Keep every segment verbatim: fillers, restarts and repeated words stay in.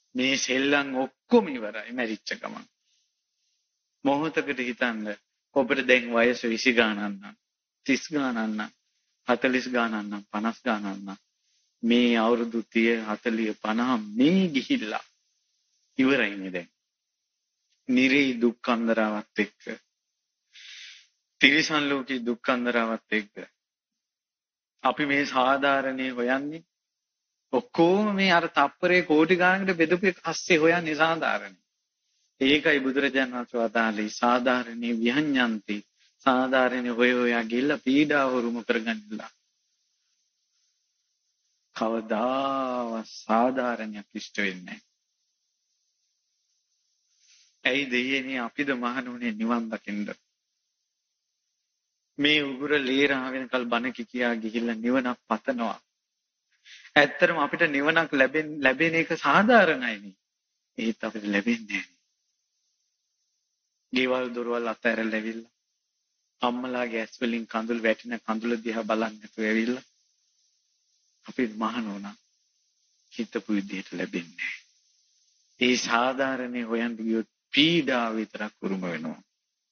මේ සෙල්ලම් ඔක්කොම ඉවරයි මැරිච්ච ගමන්. මොහොතකට හිතන්න ඔබට දැන් වයස විසි ගානක් නම් තිස් ගානක් නම් හතළිස් ගානක් නම් පනස් ගානක් නම් මේ අවුරුදු තිහ හතළිහ පනහ මේ ගිහිල්ලා ඉවරයිනේ දැන්. නිරේ දුක් අන්දරාවත් එක්ක තිරිසන් ලෝකේ දුක් අන්දරාවත් එක්ක අපි මේ සාධාරණේ හොයන්නේ ඔක්කොම මේ අර තප්පරේ කෝටි ගානකට බෙදපු එක අස්සේ හොයන්නේ සාධාරණේ. ඒකයි බුදුරජාණන් වහන්සේ වදාළේ සාධාරණේ විහඤ්ඤන්ති. සාධාරණේ හොය හොයා ගිල්ලා පීඩාව උරුම කරගන්නilla. කවදාවත් සාධාරණයක් ඉෂ්ට වෙන්නේ නැහැ. ඇයි දෙයනේ අපිද මහණුනේ නිවන් දකින්න. මේ උගුර ලේරා වෙනකල් බණ කියා ගිහිල්ලා නිවනක් පතනවා. ඇත්තටම අපිට නිවනක් ලැබෙන ලැබෙන එක සාධාරණයිනේ. ඒත් අපිට ලැබෙන්නේ නැහැ. ගෙවල් දොරවල් අතහැරලා ඇවිල්ලා අම්මලාගේ ඇස් වලින් කඳුළු වැටෙන කඳුළු දිහා බලන්න නැතුව ඇවිල්ලා අපි මහණෝනා හිතපු විදිහට ලැබෙන්නේ නැහැ. ඒ සාධාරණේ හොයන්න ගියොත් පීඩාව විතරක් උරුම වෙනවා.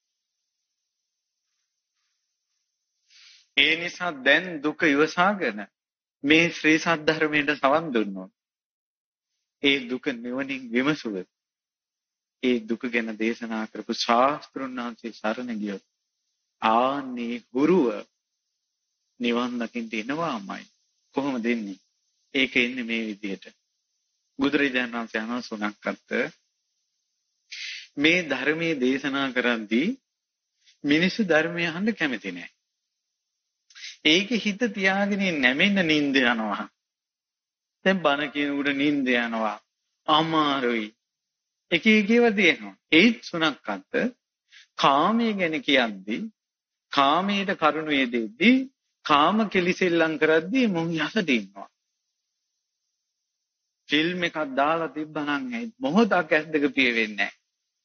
ඒ නිසා දැන් දුක ඉවසාගෙන මේ ශ්‍රී සද්ධර්මයට සවන් දුන්නොත් ඒ දුක නිවනින් විමසුවොත් ඒ දුක ගැන දේශනා කරපු ශාස්ත්‍රුන් වහන්සේ සරණ ගියොත් ආන්නේ ගුරුව නිවන් දකින්න එනවාමයි. කොහොමද එන්නේ? ඒක එන්නේ මේ විදිහට. බුදුරජාණන් වහන්සේ අනසුණක් අත්ත මේ ධර්මයේ දේශනා කරද්දී මිනිස්සු ධර්මය අහන්න කැමති නැහැ. ඒකේ හිත තියාගෙන නැමෙන්න නිින්ද යනවා. දැන් බණ කියනකොට නිින්ද යනවා. අමාරුයි. එක එක ඒවා තියෙනවා. ඒත් සුණක් අත්ත කාමයේ ගැන කියද්දී කාමයට කරුණ වේදෙද්දී කාම කෙලිසෙල්ලම් කරද්දී මොහු යසට ඉන්නවා. ෆිල්ම් එකක් දාලා තිබ්බනම් ඇයි මොහොතක් ඇස් දෙක පිය වෙන්නේ නැහැ.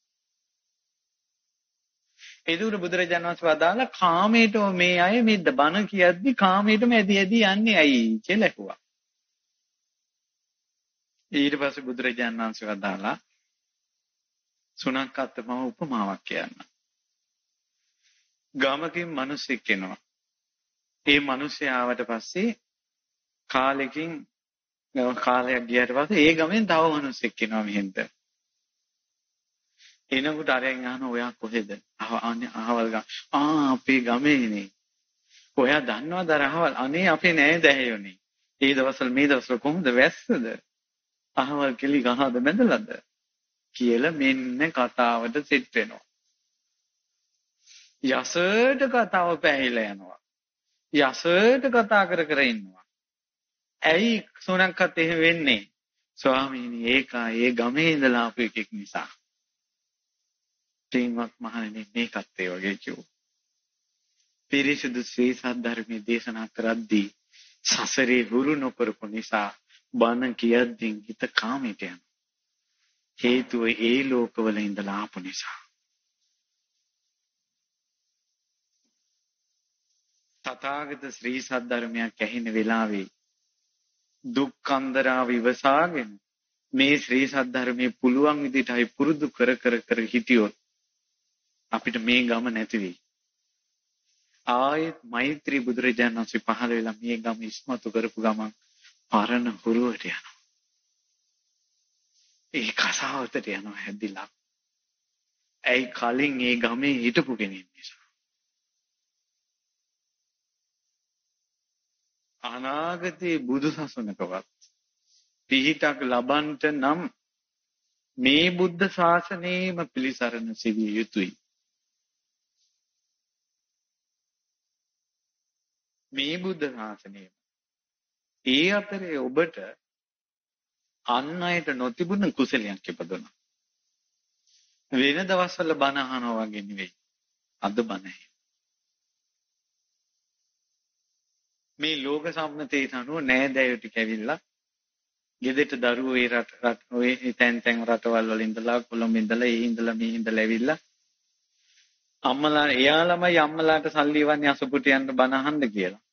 ඒදුර බුදුරජාණන් වහන්සේ වදාලා කාමයට මේ අය මේ බණ කියද්දී කාමයටම ඇදි ඇදි යන්නේ ඇයි කියලා ඇහුවා. ඊට පස්සේ බුදුරජාණන් වහන්සේ වදාලා සුණක් අත්තම උපමාවක් කියන්න. ගමකින් මිනිස්සෙක් එනවා. ඒ මිනිස්සයා ආවට පස්සේ කාලෙකින් කාලයක් ගියාට පස්සේ ඒ ගමෙන් තව මිනිස්සෙක් එනවා මෙහෙන්ට. එනකොට අරයන් අහන ඔයා කොහෙද? අහවල් ගම. ආ අපේ ගමේනේ. ඔයා දන්නවද අහවල්? අනේ අපේ නෑ දැහැයෝනේ. ඒ දවස්වල මේ දවස්වල කොහොමද වැස්සද? අහවල් කෙලි ගහද මැදලාද? කියලා මෙන්න කතාවට සෙට් වෙනවා. යසට කතාව පැහැිලා යනවා. යසට කතා කර කර ඉන්නවා. ඇයි සෝනක්කත් එහෙම වෙන්නේ? ස්වාමීනි ඒකා ඒ ගමේ ඉඳලා ආපු එකෙක් නිසා. තින්වත් මහණෙනි මේකත් ඒ වගේ කිව්වා. පිරිසිදු ශ්‍රී සද්ධර්මයේ දේශනා කරද්දී සසරේ හුරු නොකරපු නිසා බණ කියද්දී හිත කාමයට යනවා. හේතුව ඒ ලෝකවල ඉඳලා ආපු නිසා. තථාගත ශ්‍රී සද්ධර්මයක් ඇහෙන වෙලාවේ දුක්ඛන්දරාව ඉවසාගෙන මේ ශ්‍රී සද්ධර්මයේ පුළුවන් විදිහටයි පුරුදු කර කර කර හිටියොත් අපිට මේ ගම නැති වෙයි. ආයෙත් මෛත්‍රී බුදුරජාණන් වහන්සේ පහළ වෙලා මේ ගම ඉස්මතු කරපු ගමන් පරණ හුරුවට යනවා. ඒ කසාවතට යනවා හැදිලා. ඇයි කලින් ඒ ගමේ හිටපු කෙනෙක් නිසා. අනාගතේ බුදු සසුනකවත් පිහිටක් ලබන්ට නම් මේ බුද්ධ ශාසනයේම පිළිසරණ සිවිය යුතුයි. මේ බුද්ධ ශාසනය. ඒ අතරේ ඔබට අන් අයට නොතිබුණ කුසලයක් ඉපදුණා. වෙන දවස්වල බණ අහනවා වගේ නෙවෙයි. අද බණ මේ ලෝක සම්මතයට අනුව නෑදෑයෝ ටික ඇවිල්ලා ගෙදරට දරුවෝ ඒ රට රට ඔය තැන් තැන් රටවල් වල ඉඳලා කොළඹ ඉඳලා ඒ ඉඳලා මේ ඉඳලා ඇවිල්ලා අම්මලා එයා ළමයි අම්මලාට සල්ලි වන්නේ අසපුට යන්න බණ අහන්න කියලා.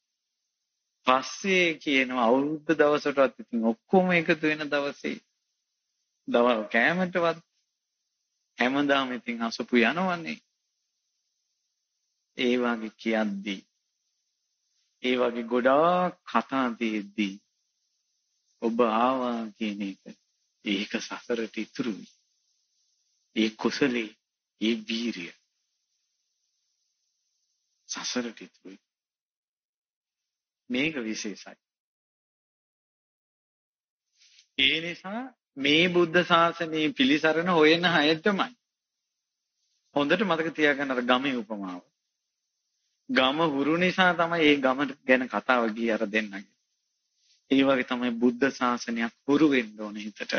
පස්සේ කියනවා අවුරුද්ද දවසටවත් ඉතින් ඔක්කොම එකතු වෙන දවසේ දවල් කෑමටවත් හැමදාම ඉතින් අසපු යනවනේ. ඒ වගේ කියද්දී ඒ වගේ ගොඩාක් කතා තියෙද්දී ඔබ ආවා කියන එක ඒක සසරට ඉතුරුයි. ඒ කුසලේ ඒ වීරිය සසරට ඉතුරුයි. මේක විශේෂයි. ඒ නිසා මේ බුද්ධ ශාසනය පිළිසරණ හොයන අයටමයි හොඳට මතක තියාගන්න අර ගමේ උපමාව. ගම හුරු නිසා තමයි මේ ගම ගැන කතාව ගියේ අර දෙන්නගේ. ඒ වගේ තමයි බුද්ධ ශාසනයක් හුරු වෙන්න ඕනේ හිතට.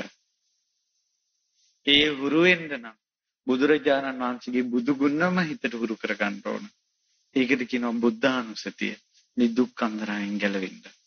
ඒ හුරු වෙන්න නම් බුදුරජාණන් වහන්සේගේ බුදු ගුණම හිතට හුරු කර ගන්න ඕන. ඒකට කියනවා බුද්ධානුස්සතිය. මේ දුක් අන්දරයෙන් ගැලවෙන්න.